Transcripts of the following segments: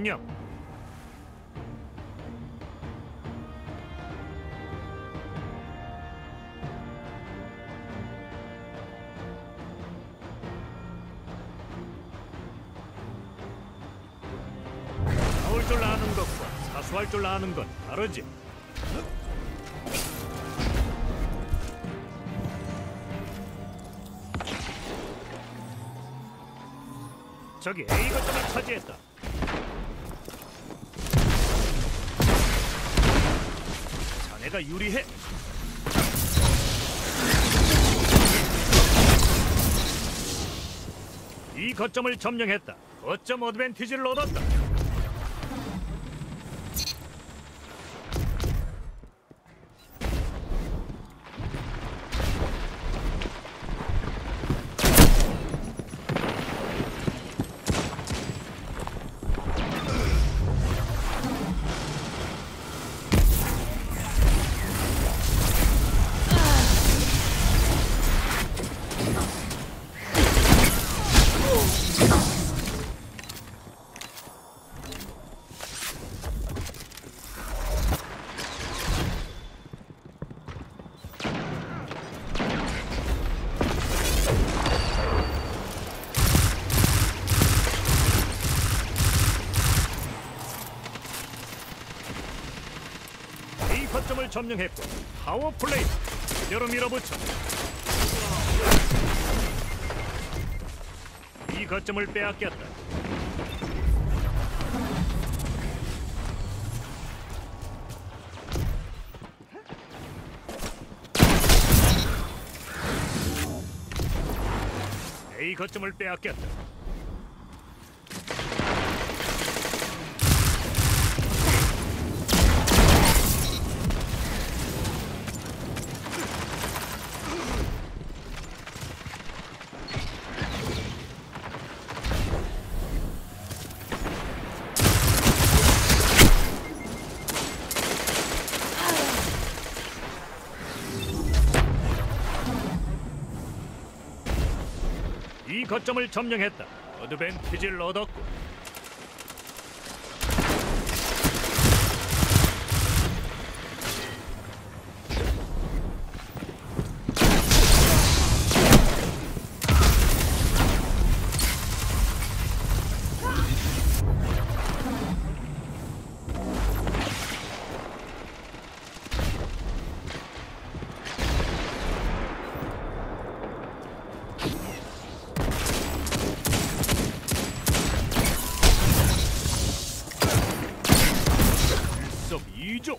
명령. 싸울 줄 아는 것과 사수할 줄 아는 건 다르지. 저기 A 거점을 차지했다. 자네가 유리해. 이 거점을 점령했다. 거점 어드밴티지를 얻었다. 거점을 점령했고 파워 플레이 그대로 밀어붙여. 이 거점을 빼앗겼다. A 거점을 빼앗겼다. 이 거점을 점령했다. 어드밴티지를 얻었고. 이쪽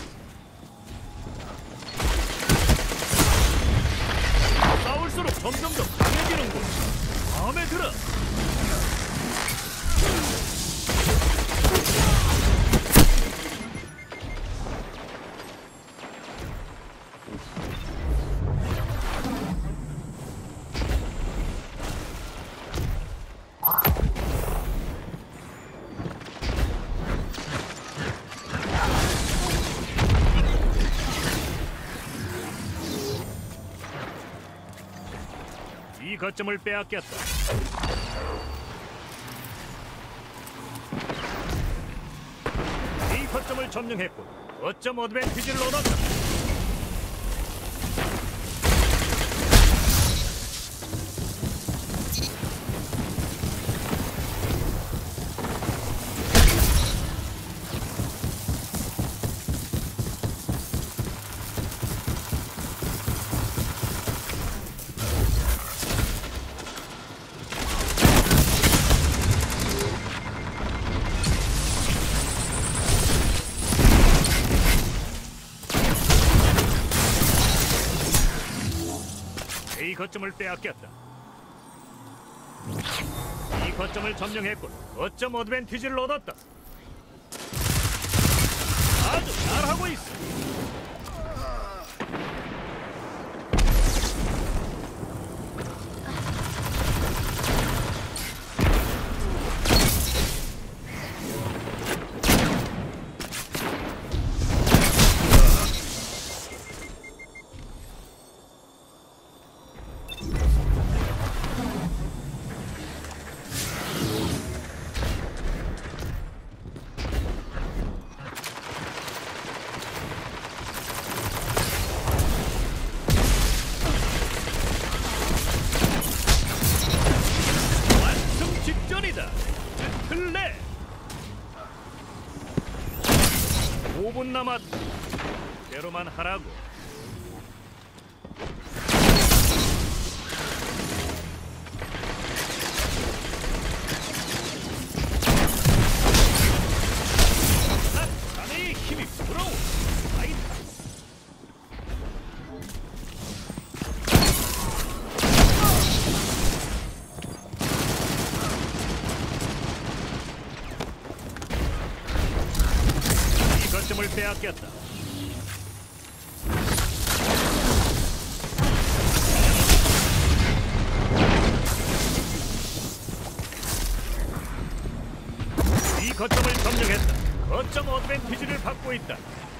싸울수록 점점 더 강해지는군. 마음에 들어. 이 거점을 빼앗겼다. 이 거점을 점령했고 거점 어드밴티지를 얻었다. 이 거점을 빼앗겼다. 이 거점을 점령했고 거점 어드밴티지를 얻었다. 아주 잘하고 있어. 남았다. 대로만 하라고. 자네의 힘이 부러워. 아이다. 이 거점을 빼앗겼다. 이 거점을 점령했다. 거점 어드밴티지를 받고 있다.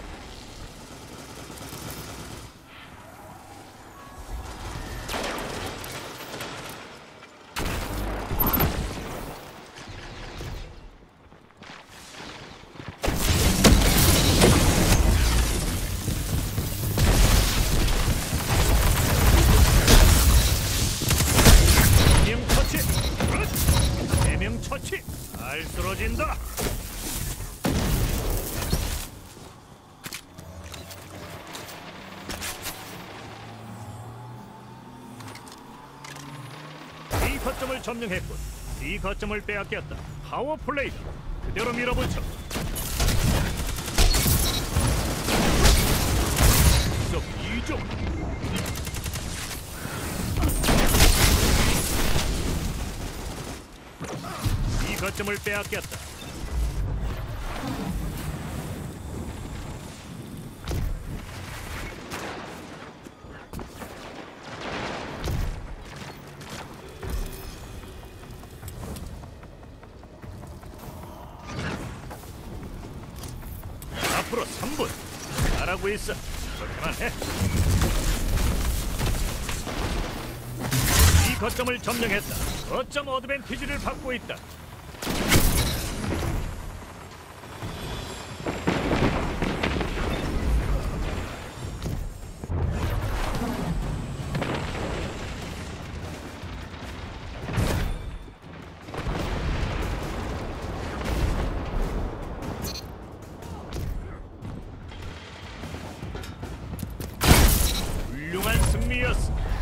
명 처치. 대명 처치. 잘 쓰러진다. 이 거점을 점령했군. 이 거점을 빼앗겼다. 파워 플레이다. 그대로 밀어붙여. 좀 이좀. 이 거점을 빼앗겼다. 앞으로 3분. 잘하고 있어. 그렇게만 해. 이 거점을 점령했다. 거점 어드밴티지를 받고 있다. 훌륭한 승리였어.